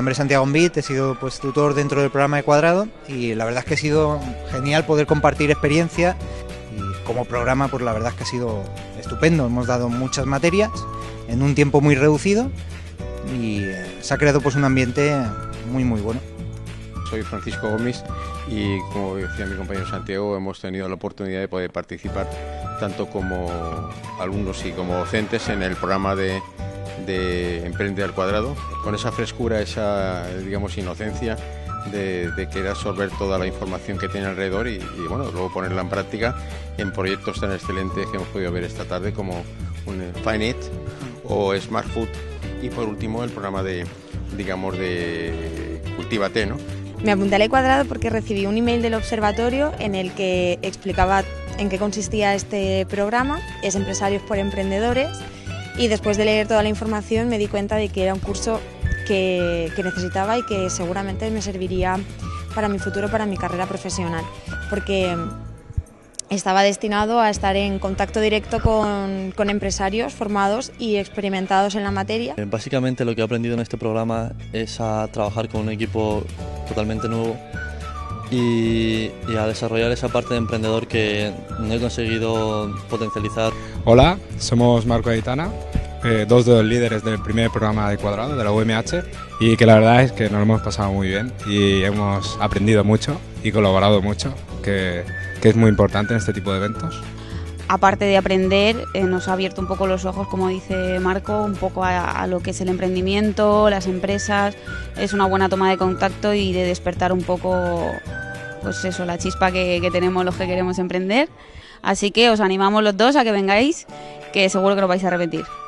nombre es Santiago Envit, he sido pues tutor dentro del programa de Cuadrado y la verdad es que ha sido genial poder compartir experiencia y como programa pues la verdad es que ha sido estupendo, hemos dado muchas materias en un tiempo muy reducido y se ha creado pues un ambiente muy bueno. Soy Francisco Gómez y como decía mi compañero Santiago, hemos tenido la oportunidad de poder participar tanto como alumnos y como docentes en el programa de Emprende al Cuadrado, con esa frescura, esa digamos inocencia de querer absorber toda la información que tiene alrededor y bueno, luego ponerla en práctica en proyectos tan excelentes que hemos podido ver esta tarde como un Fineat o Smart Food y por último el programa de Cultívate, ¿no? Me apunté al Cuadrado porque recibí un email del observatorio en el que explicaba en qué consistía este programa, es Empresarios por Emprendedores, y después de leer toda la información me di cuenta de que era un curso que necesitaba y que seguramente me serviría para mi futuro, para mi carrera profesional, porque estaba destinado a estar en contacto directo con empresarios formados y experimentados en la materia. Básicamente lo que he aprendido en este programa es a trabajar con un equipo totalmente nuevo y a desarrollar esa parte de emprendedor que no he conseguido potencializar. Hola, somos Marco y Aitana, dos de los líderes del primer programa de Cuadrado de la UMH y que la verdad es que nos lo hemos pasado muy bien y hemos aprendido mucho y colaborado mucho, que es muy importante en este tipo de eventos. Aparte de aprender, nos ha abierto un poco los ojos, como dice Marco, un poco a lo que es el emprendimiento, las empresas. Es una buena toma de contacto y de despertar un poco, pues eso, la chispa que tenemos los que queremos emprender. Así que os animamos los dos a que vengáis, que seguro que no vais a arrepentir.